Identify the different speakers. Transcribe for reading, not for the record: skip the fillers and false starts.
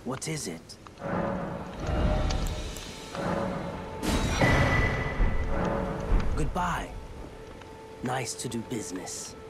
Speaker 1: What is it? Goodbye. Nice to do business.